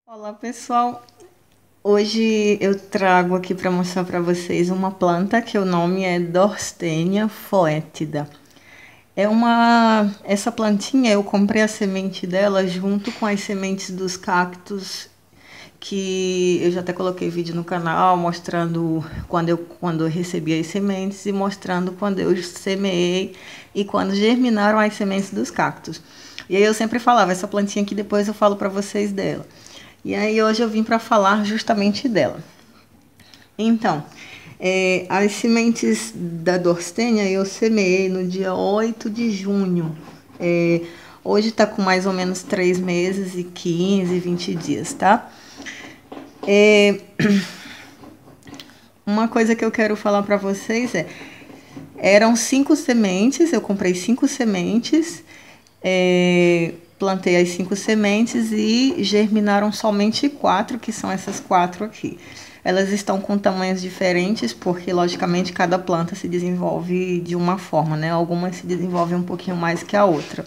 Olá pessoal, hoje eu trago aqui para mostrar para vocês uma planta que o nome é Dorstenia foetida. Essa plantinha eu comprei a semente dela junto com as sementes dos cactos, que eu já até coloquei vídeo no canal mostrando quando eu recebi as sementes e mostrando quando eu semeei e quando germinaram as sementes dos cactos. E aí eu sempre falava, essa plantinha aqui depois eu falo para vocês dela. E aí hoje eu vim para falar justamente dela. Então, as sementes da Dorstenia eu semeei no dia 8 de junho. Hoje está com mais ou menos 3 meses e 15, 20 dias, tá? Uma coisa que eu quero falar para vocês eram 5 sementes, eu comprei 5 sementes, plantei as 5 sementes e germinaram somente 4, que são essas 4 aqui. Elas estão com tamanhos diferentes, porque logicamente cada planta se desenvolve de uma forma, né? Algumas se desenvolvem um pouquinho mais que a outra.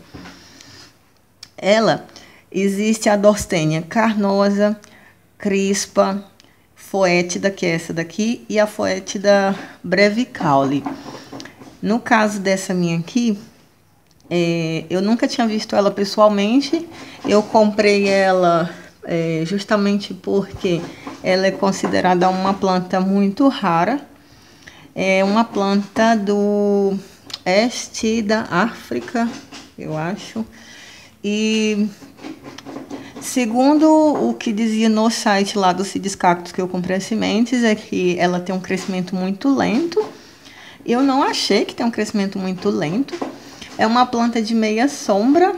Existe a Dorstenia carnosa, crispa, foetida, que é essa daqui, e a foetida brevicaule. No caso dessa minha aqui, eu nunca tinha visto ela pessoalmente. Eu comprei ela justamente porque ela é considerada uma planta muito rara. É uma planta do este da África, eu acho. E segundo o que dizia no site lá do Seeds Cactus que eu comprei as sementes, é que ela tem um crescimento muito lento. Eu não achei que tem um crescimento muito lento. É uma planta de meia sombra.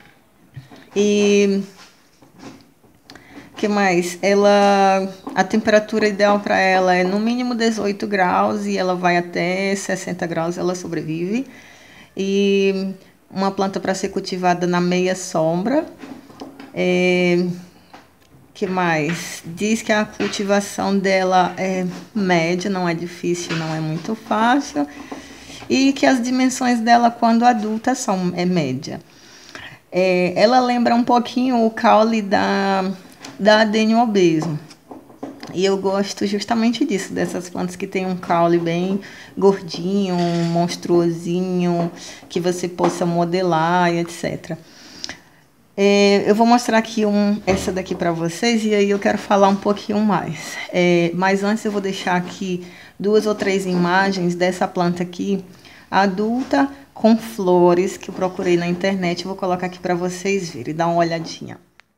E que mais? A temperatura ideal para ela é no mínimo 18 graus e ela vai até 60 graus, ela sobrevive. E uma planta para ser cultivada na meia sombra. Que mais? Diz que a cultivação dela é média, não é difícil, não é muito fácil. E que as dimensões dela, quando adulta, é média. Ela lembra um pouquinho o caule da Adênio obeso. E eu gosto justamente disso, dessas plantas que tem um caule bem gordinho, monstruosinho, que você possa modelar e etc. Eu vou mostrar aqui essa daqui para vocês e aí eu quero falar um pouquinho mais. Mas antes eu vou deixar aqui 2 ou 3 imagens dessa planta aqui, adulta, com flores, que eu procurei na internet. Eu vou colocar aqui para vocês verem, dar uma olhadinha.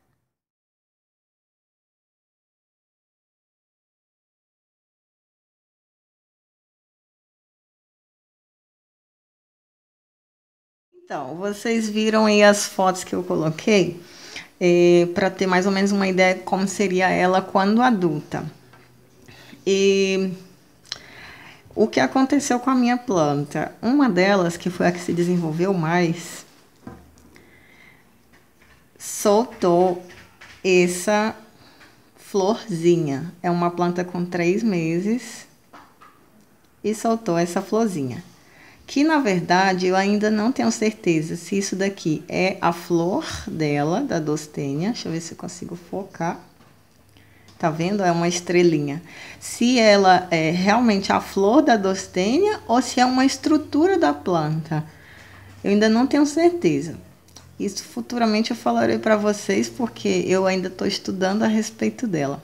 Então, vocês viram aí as fotos que eu coloquei, para ter mais ou menos uma ideia de como seria ela quando adulta. E o que aconteceu com a minha planta? Uma delas, que foi a que se desenvolveu mais, soltou essa florzinha. É uma planta com 3 meses e soltou essa florzinha. Que na verdade eu ainda não tenho certeza se isso daqui é a flor dela, da Dorstenia. Deixa eu ver se eu consigo focar. Tá vendo? É uma estrelinha. Se ela é realmente a flor da Dorstenia ou se é uma estrutura da planta. Eu ainda não tenho certeza. Isso futuramente eu falarei para vocês, porque eu ainda estou estudando a respeito dela.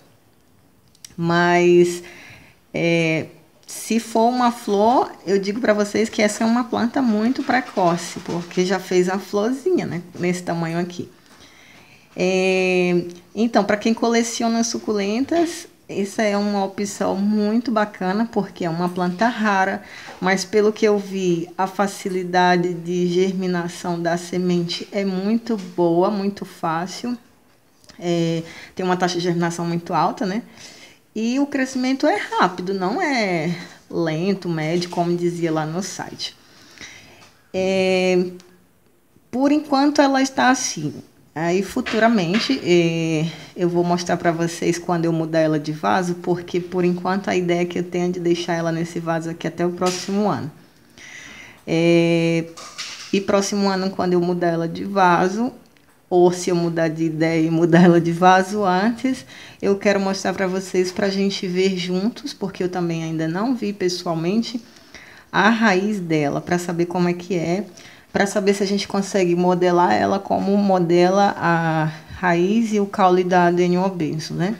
Mas se for uma flor, eu digo para vocês que essa é uma planta muito precoce, porque já fez a florzinha, né? Nesse tamanho aqui. Então, para quem coleciona suculentas, essa é uma opção muito bacana, porque é uma planta rara, mas pelo que eu vi, a facilidade de germinação da semente é muito boa, muito fácil. Tem uma taxa de germinação muito alta, né? E o crescimento é rápido, não é lento, médio, como dizia lá no site. Por enquanto ela está assim. Aí futuramente eu vou mostrar para vocês quando eu mudar ela de vaso, porque por enquanto a ideia que eu tenho é de deixar ela nesse vaso aqui até o próximo ano. E próximo ano, quando eu mudar ela de vaso, ou se eu mudar de ideia e mudar ela de vaso antes, eu quero mostrar para vocês para a gente ver juntos, porque eu também ainda não vi pessoalmente a raiz dela, para saber como é que é, para saber se a gente consegue modelar ela como modela a raiz e o caule da Adenium obeso, né?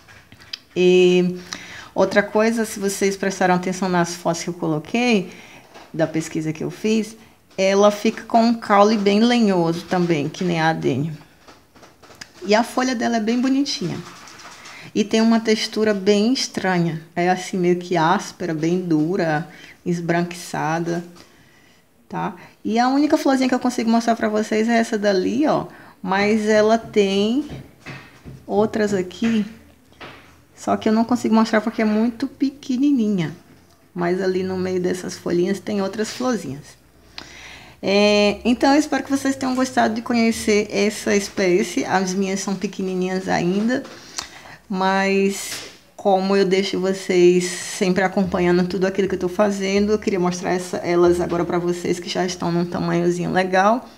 E outra coisa, se vocês prestaram atenção nas fotos que eu coloquei, da pesquisa que eu fiz, ela fica com um caule bem lenhoso também, que nem a Adenium. E a folha dela é bem bonitinha. E tem uma textura bem estranha. É assim, meio que áspera, bem dura, esbranquiçada, tá? E a única florzinha que eu consigo mostrar pra vocês é essa dali, ó. Mas ela tem outras aqui, só que eu não consigo mostrar porque é muito pequenininha. Mas ali no meio dessas folhinhas tem outras florzinhas. Então eu espero que vocês tenham gostado de conhecer essa espécie. As minhas são pequenininhas ainda, mas como eu deixo vocês sempre acompanhando tudo aquilo que eu tô fazendo, eu queria mostrar elas agora para vocês que já estão num tamanhozinho legal.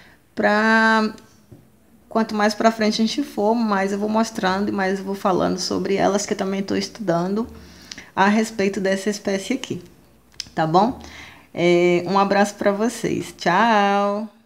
Quanto mais para frente a gente for, mais eu vou mostrando e mais eu vou falando sobre elas, que eu também estou estudando a respeito dessa espécie aqui, tá bom? Um abraço para vocês. Tchau!